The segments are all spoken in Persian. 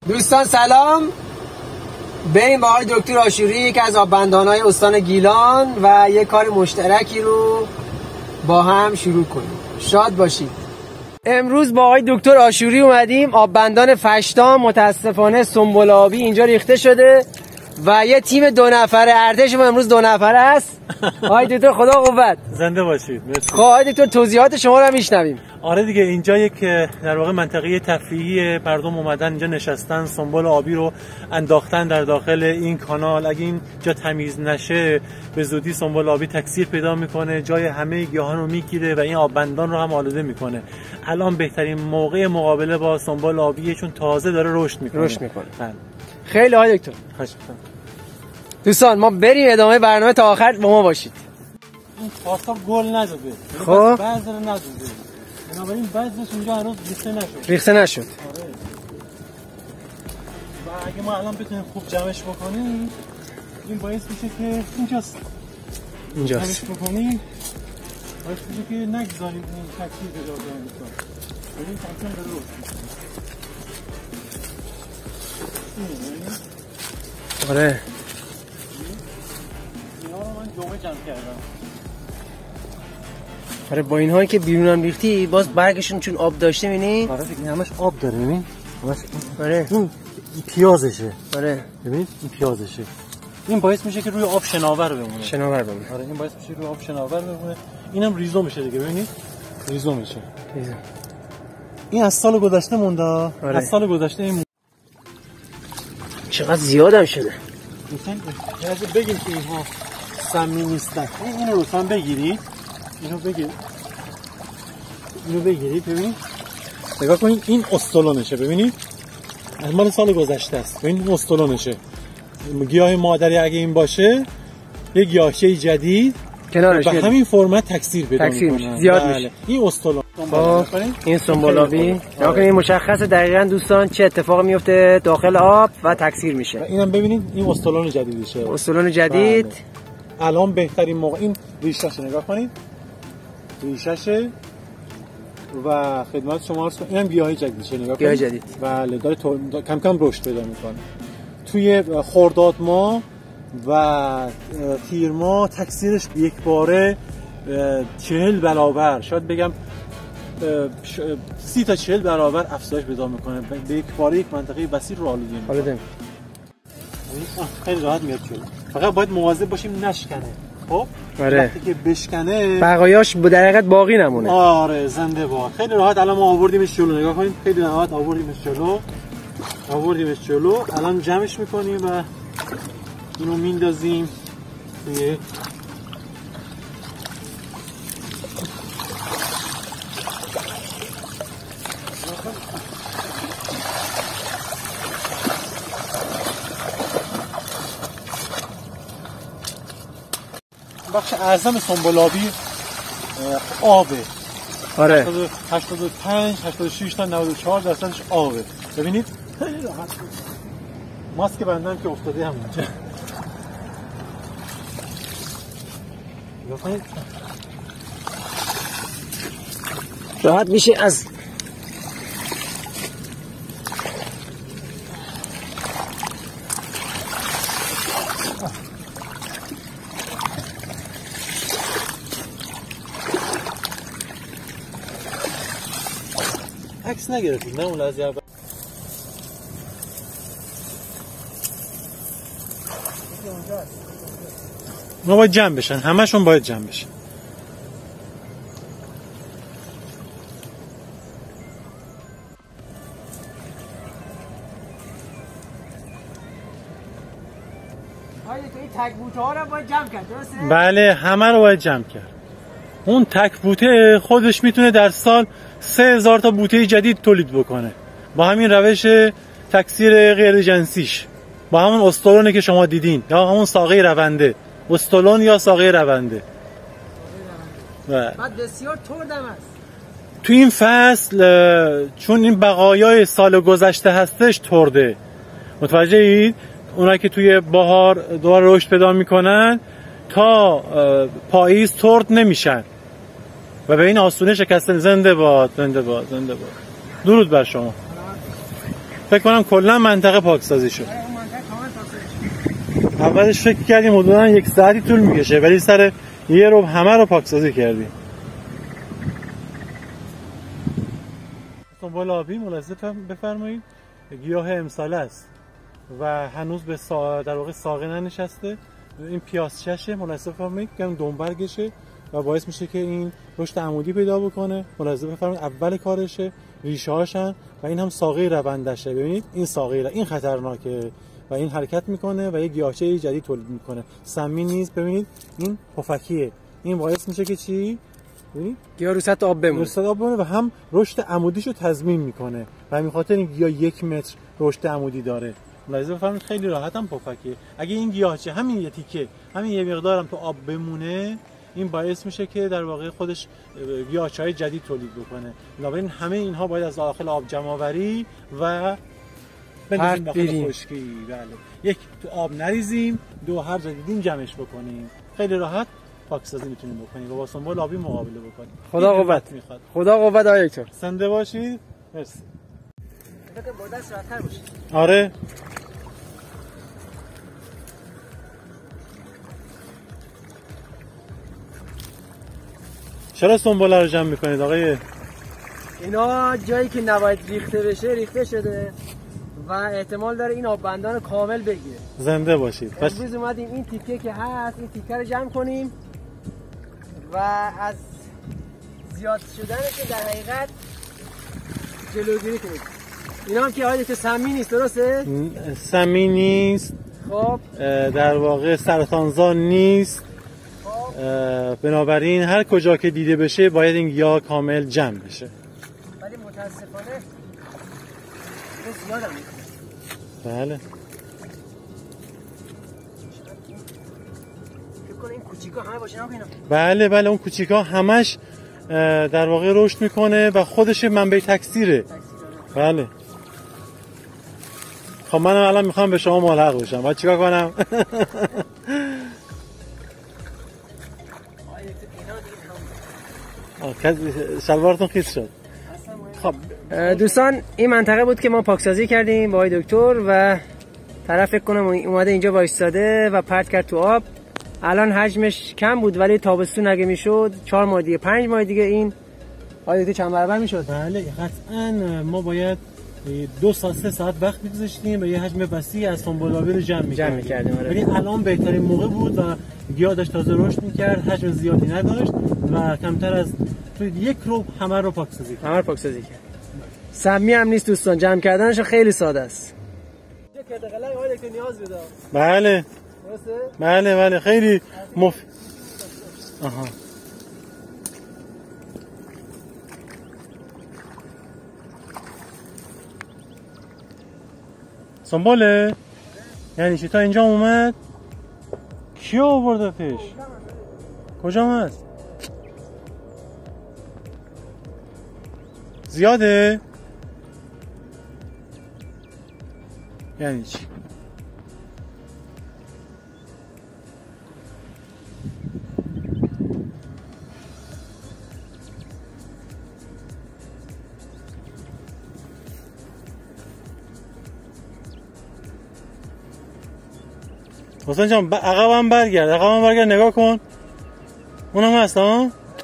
دوستان سلام. بریم با آقای دکتر آشوری، یکی از آببندان‌های استان گیلان، و یک کار مشترکی رو با هم شروع کنیم. شاد باشید. امروز با آقای دکتر آشوری اومدیم آببندان فشتام. متاسفانه سنبل آبی اینجا ریخته شده و یه تیم 2 نفره ارتش ما امروز 2 نفره است. آقای دکتر خدا قوت. زنده باشید. مرسی. خب آقای دکتر توضیحات شما رو میشنویم. آره دیگه، اینجا یک در واقع منطقه تفریحی، مردم اومدن اینجا نشستن، سنبل آبی رو انداختن در داخل این کانال. اگه اینجا تمیز نشه به زودی سنبل آبی تکثیر پیدا میکنه، جای همه گیاهان رو میگیره و این آببندان رو هم آلوده میکنه. الان بهترین موقع مقابله با سنبل آبیه چون تازه داره رشد میکنه. خیلی آقای دکتر. خواهش می‌کنم. دوستان ما بریم ادامه برنامه تا آخر با ما باشید. این پاستا گل نزده. خب بعضی رو نزده. بنابراین بعضیش اینجا هنوز ریخته نشد. آره. و اگه ما الان بتونیم خوب جمعش بکنیم، این باعث میشه که اینجاست. جمعش بکنیم باعث میشه که نگذاریم این تکثیر پیدا کنه. ببین کاملا داره رشد می‌کنه. آره. اینا رو من جمعه جمع کردم. آره با اینهایی که بیرونم ریختی باز برگشون چون آب داشته می‌بینی؟ آره دیگه همش آب داره. ببین همش. آره این پیازشه. آره ببین این پیازشه. این باعث میشه که روی آب شناور بمونه. آره این باعث میشه روی آب شناور بمونه. اینم ریزومشه دیگه. ببینید ریزومشه. این از سال گذشته مونده. آره. از سال گذشته این چقدر زیادم شده. مثلا بگیم که اینها سمی نیستن. اینو رو هم بگیرید. اینو بگیرید ببینید. نگاه کنید این استولونشه. ببینید از مال سال گذشته است. ببینید این استولونشه. گیاه مادری اگه این باشه یه گیاهچه جدید کنارش به همین فرمت تکثیر پیدا میکنه. زیاد میشه. این استولون. این سنبل آبی. نگاه کنید مشخصه دقیقاً دوستان چه اتفاقی میفته داخل آب و تکثیر میشه. اینم ببینید این استولون جدیدشه. استولون جدید. الان بهترین موقع. این ریشه‌ش نگاه کنید. ریشه‌شه و خدمت شما عرض کنم اینم گیاه جدیدشه. نگاه کنید. گیاه جدید. بله داره کم کم رشد پیدا میکنه. توی خرداد ماه و تیر ماه تکثیرش به یک باره 40 برابر، شاید بگم 30 تا 40 برابر افزایش پیدا میکنه. به یک باره یک منطقه وسیع رو آلوده میکنه. خیلی راحت میاد جلو. فقط باید مواظب باشیم نشکنه. خب آره. وقتی که بشکنه بقایاش در حقیقت باقی نمونه. آره زنده باد. خیلی راحت الان ما آوردیمش جلو. نگاه کنید خیلی راحت آوردیمش جلو. الان جمعش میکنیم و اینو میندازیم توی بخش اعظم سنبل آبی آبه. آره 85 86 تا 94 درصدش آبه. ببینید خیلی راحت. ماسک بندم که افتاده همونجا. ببینید راحت میشه از عکس نگرفتید نه اون لحظه اول. ما باید جمع بشن، همشون باید جمع بشن. آیا تو این تک بوته ها رو باید جمع کرد درسته؟ بله همه رو باید جمع کرد. اون تک بوته خودش میتونه در سال 3000 تا بوته جدید تولید بکنه با همین روش تکثیر غیر جنسیش، با همون استولونی که شما دیدین یا همون ساقه رونده، استولون یا ساقه رونده. بعد بسیار تردم است تو این فصل، چون این بقایای سال گذشته هستش ترده. متوجه اید؟ اونایی که توی بهار دوباره رشد پیدا میکنن تا پاییز ترد نمیشن و به این آسونه شکستن. زنده باد، زنده باد، زنده باد. درود بر شما. فکر کنم کلا منطقه پاکسازی شد. اولش فکر کردیم حدوداً 1 ساعتی طول میکشه ولی سر یه رو همه رو پاکسازی کردیم. سنبل آبی ملاحظه بفرمایید گیاه امساله است و هنوز به در واقع ساقه ننشسته. این پیازچشه ملاحظه بفرمایید که دنبرگشه و باعث میشه که این رشد عمودی پیدا بکنه. ملاحظه بفرمایید اول کارشه ریشه هاشن و این هم ساقه روندشه. ببینید این ساقه این خطرناکه و این حرکت میکنه و یه گیاهچه جدید تولید میکنه. سمی نیست. ببینید این پفکیه. این باعث میشه که چی؟ ببینید گیاه رو سطح آب بمونه و هم رشد عمودیشو تضمین میکنه و همین خاطر این گیاه 1 متر رشد عمودی داره. ملاحظه بفرمایید خیلی راحت هم پفکیه. اگه این گیاهچه همین یه تیکه همین یه مقدارم تو آب بمونه این باعث میشه که در واقع خودش گیاهچه‌های جدید تولید بکنه. بنابراین همه اینها باید از داخل آب جمع آوری و بندازیم داخل خشکی. بله. 1 تو آب نریزیم، 2 هر جا دیدیم جمعش بکنیم. خیلی راحت پاکسازی میتونیم بکنیم و با سنبل آبی مقابله بکنیم. خدا قوت میخواد. خدا قوت آقای دکتر. زنده باشید. مرسی. فکر با دست راحت‌تر باشید. آره. چرا سنبله رو جمع میکنید آقای؟ اینا جایی که نباید ریخته بشه ریخته شده و احتمال داره این آببندان کامل بگیره. زنده باشید. امروز اومدیم این تیکه که هست این تیکه رو جمع کنیم و از زیاد شدنش در حقیقت جلوگیری کنیم. اینا هم که آقای دکتر سمی نیست، درسته؟ سمی نیست. خب در واقع سرطانزا نیست. بنابراین هر کجا که دیده بشه باید این گیاه کامل جمع بشه. ولی متاسفانه زیاد هم میکنه. بله. فکر کنم این کوچیکا همه باشه اینا. بله اون کوچیکا همش در واقع رشد میکنه و خودش منبع تکثیره. بله. خب منم الان میخوام به شما ملحق بشم. باید چیکار کنم؟ شلوارتون خیس شد. خب دوستان این منطقه بود که ما پاکسازی کردیم با آقای دکتر و طرف فکر کنم اومده اینجا وایساده و پرت کرد تو آب. الان حجمش کم بود ولی تابستون اگه میشد 4 ماه دیگه 5 ماه دیگه این آقای دکتر چند برابر میشد. بله قطعا ما باید 2 ساعت 3 ساعت وقت می‌گذاشتیم و یه حجم وسیع از سنبل آبی رو جمع می‌کردیم. ولی الان بهترین موقع بود و گیاه داشت تازه رشد می‌کرد، حجم زیادی نداشت و کمتر از تو 1 رو همه رو پاکسازی کرد. سمی هم نیست دوستان، جمع کردنش خیلی ساده است. بله. بله خیلی آها. سنبله؟ یعنی چی تا اینجا اومد؟ کی آوردتش؟ کجا هست؟ زیاده؟ یعنی چی؟ حسین جان عقبم برگرد نگاه کن. اونم هست ها؟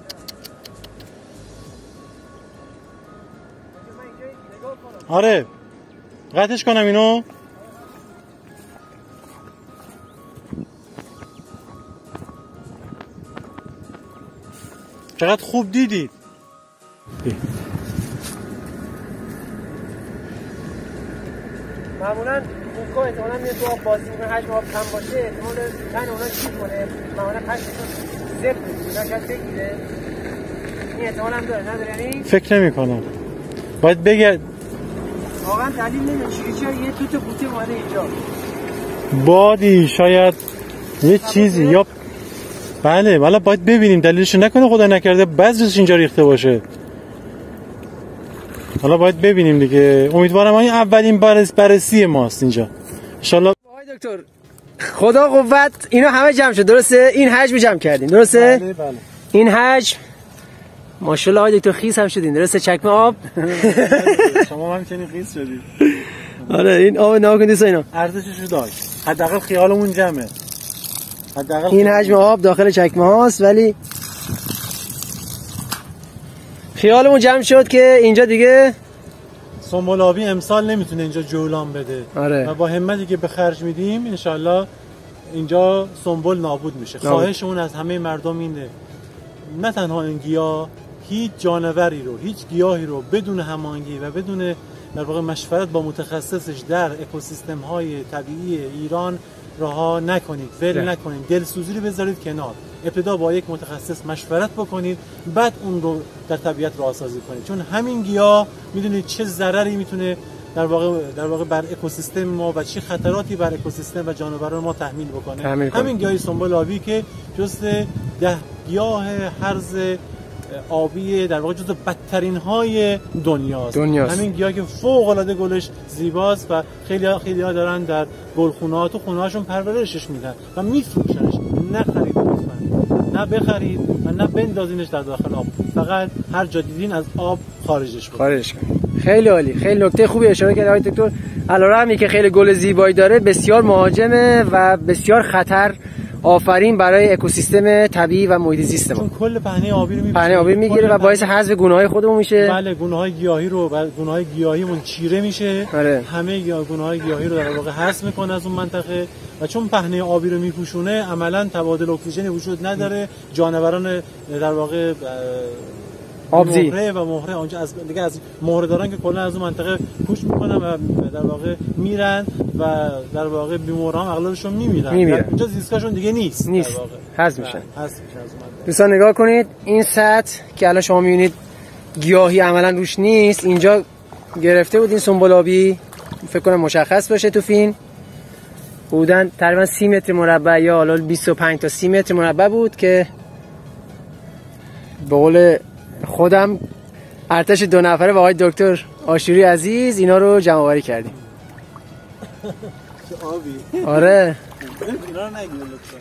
آره قطعش کنم اینو. چقدر خوب دیدید. معمولا خوبکا احتمالا میاد تو آب بازی میکنه، حجم آب کم باشه احتمال تن اونا چی کنه، معمولا پشتشون زب اونا شاید بگیره. این احتمال هم داره نداره یعنی؟ فکر نمی کنم. باید بگرد واقعا دلیل نمیده چرا یه توت قوطی اومده اینجا. بادی شاید یه چیزی یا بله والا باید ببینیم دلیلش نکنه خدا نکرده بذرش اینجا ریخته باشه. حالا باید ببینیم دیگه. امیدوارم این اولین بررسی ماست اینجا ان شاء الله. آقای دکتر خدا قوت اینا همه جمع شد درسته؟ این حجم جمع کردیم درسته؟ بله. این حجم ماشاءالله آقای دکتر خیس هم شدین درسته؟ چکمه آب شما هم چنین خیس شدید. آره این آب نگاه کن دوستان، ارزشش رو داشت. حداقل خیالمون جمعه. حداقل این حجم آب داخل چکمه هاست، ولی خیالمون جمع شد که اینجا دیگه سنبل آبی امسال نمیتونه اینجا جولان بده. آره. و با همتی که به خرج میدیم انشالله اینجا سنبل نابود میشه. خواهشمون از همه مردم اینه نه تنها این گیاه، هیچ جانوری رو، هیچ گیاهی رو بدون هماهنگی و بدون در واقع مشورت با متخصصش در اکوسیستم های طبیعی ایران رها نکنید، ول نکنید، دلسوزی رو بذارید کنار. ابتدا با یک متخصص مشورت بکنید، بعد اون رو در طبیعت راهسازی کنید، چون همین گیاه میدونید چه ضرری میتونه در واقع بر اکوسیستم ما و چه خطراتی بر اکوسیستم و جانوران ما تحمیل بکنه. همین گیاه سنبل آبی که جزء 10 گیاه هرز آبی در واقع جزو بدترین های دنیاست. همین گیاه که فوق العاده گلش زیباست و خیلی ها دارن در گلخونه‌ها تو خونه‌هاشون پرورشش میدن و میفروشنش. نخرید لطفاً، نه بخرید و نه بندازینش در داخل آب، فقط هر جا دیدین از آب خارج کنید. خیلی عالی، خیلی نکته خوبی اشاره کرد آقای دکتر. علیرغمی که خیلی گل زیبایی داره، بسیار مهاجمه و بسیار خطر آفرین برای اکوسیستم طبیعی و محیط زیست ما. چون کل پهنه آبی رو میگیره و باعث حذف گونه‌های خودمون میشه. بله، گونه‌های گیاهی رو و گونه‌های گیاهیمون چیره میشه. همه گونه‌های گیاهی رو در واقع حذف میکنه از اون منطقه و چون پهنه آبی رو میپوشونه عملاً تبادل اکسیژن وجود نداره. جانوران در واقع آبزی مهره اونجا از مهره دارن که کلا از اون منطقه کوچ میکنن و در واقع میرن و در واقع بیماران اغلبشون میمیرن. اونجا زیستگاهشون دیگه نیست. حذف میشن. دوستان نگاه کنید، این سطح که الان شما میبینید گیاهی عملا روش نیست، اینجا گرفته بود این سنبل آبی، فکر کنم مشخص باشه تو فیلم، حدوداً تقریبا 30 متر مربع یا حالا 25 تا 30 متر مربع بود که به قول خودم ارتش 2 نفره و آقای دکتر آشوری عزیز اینا رو جمع آوری کردیم. آبی. آره. اینا رو نگیرید لطفا.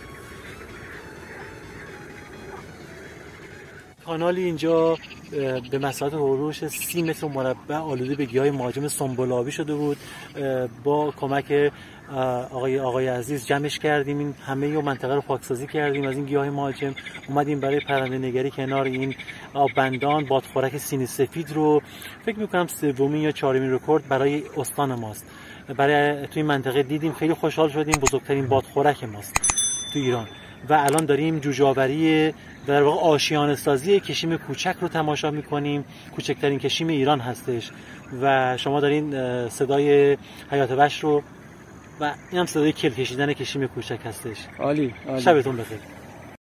کانال اینجا به مساحت حدود 30 متر مربع آلوده به گیاه مهاجم سنبل آبی شده بود. با کمک آقای عزیز جمعش کردیم، این همه منطقه رو پاکسازی کردیم از این گیاه مهاجم. اومدیم برای پرنده نگری کنار این آببندان. بادخورک سینه سفید رو فکر می‌کنم 3مین یا 4مین رکورد برای استان ماست. برای توی منطقه دیدیم، خیلی خوشحال شدیم. بزرگترین بادخورک ماست تو ایران و الان داریم جوجه‌آوری در واقع آشیانه سازی کشیم کوچک رو تماشا می‌کنیم. کوچکترین کشیم ایران هستش و شما دارین صدای حیات وحش رو و این هم صدای کل کشیدن کشیم کوچک هستش. عالی. شبتون بخیر.